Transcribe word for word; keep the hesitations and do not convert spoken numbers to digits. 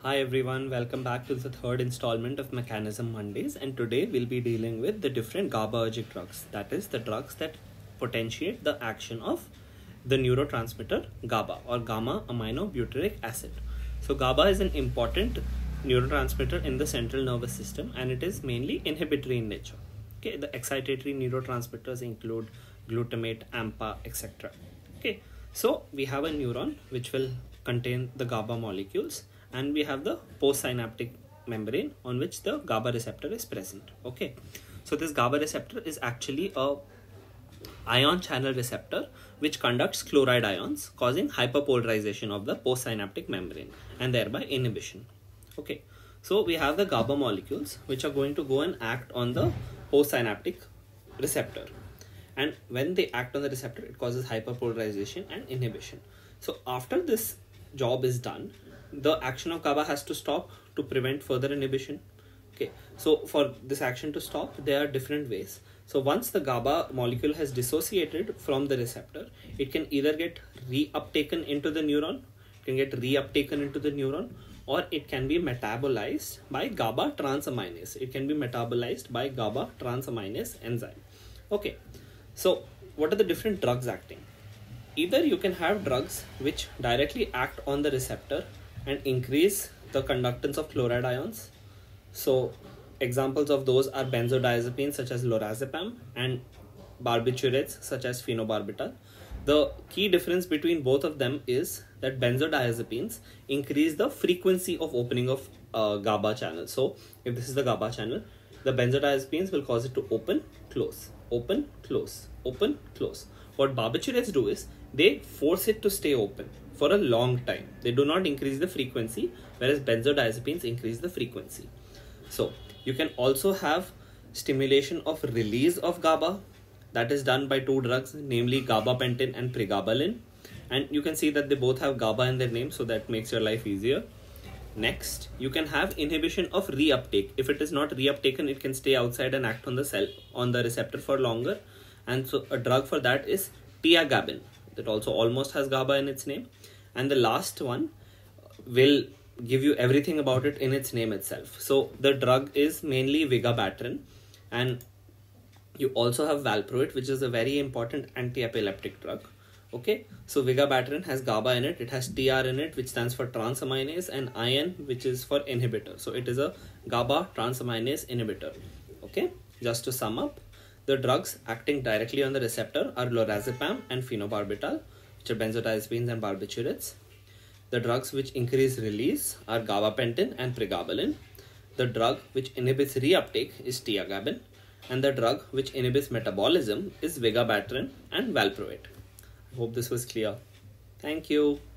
Hi everyone, welcome back to the third installment of Mechanism Mondays, and today we'll be dealing with the different GABAergic drugs, that is the drugs that potentiate the action of the neurotransmitter GABA or gamma aminobutyric acid. So GABA is an important neurotransmitter in the central nervous system and it is mainly inhibitory in nature. Okay, the excitatory neurotransmitters include glutamate, AMPA, et cetera. Okay, so we have a neuron which will contain the GABA molecules, and we have the postsynaptic membrane on which the GABA receptor is present. Okay, so this GABA receptor is actually a ion channel receptor which conducts chloride ions, causing hyperpolarization of the postsynaptic membrane and thereby inhibition. Okay, so we have the GABA molecules which are going to go and act on the postsynaptic receptor, and when they act on the receptor it causes hyperpolarization and inhibition. So after this job is done, the action of GABA has to stop to prevent further inhibition. Okay, so for this action to stop, there are different ways. So once the GABA molecule has dissociated from the receptor, it can either get reuptaken into the neuron, it can get reuptaken into the neuron, or it can be metabolized by GABA transaminase. It can be metabolized by GABA transaminase enzyme. Okay, so what are the different drugs acting? Either you can have drugs which directly act on the receptor and increase the conductance of chloride ions. So examples of those are benzodiazepines such as lorazepam and barbiturates such as phenobarbital. The key difference between both of them is that benzodiazepines increase the frequency of opening of uh, GABA channel. So if this is the GABA channel, the benzodiazepines will cause it to open, close, open, close, open, close. What barbiturates do is they force it to stay open for a long time. They do not increase the frequency, whereas benzodiazepines increase the frequency. So you can also have stimulation of release of GABA. That is done by two drugs, namely gabapentin and pregabalin. And you can see that they both have GABA in their name, so that makes your life easier. Next, you can have inhibition of reuptake. If it is not reuptaken, it can stay outside and act on the cell, on the receptor for longer. And so a drug for that is tiagabin. That also almost has GABA in its name. And the last one will give you everything about it in its name itself. So the drug is mainly vigabatrin, and you also have valproate, which is a very important anti-epileptic drug. Okay, so vigabatrin has GABA in it, it has T R in it, which stands for transaminase, and I N, which is for inhibitor. So it is a GABA transaminase inhibitor. Okay, just to sum up, the drugs acting directly on the receptor are lorazepam and phenobarbital, which are benzodiazepines and barbiturates. The drugs which increase release are gabapentin and pregabalin. The drug which inhibits reuptake is tiagabin, and the drug which inhibits metabolism is vigabatrin and valproate. I hope this was clear. Thank you.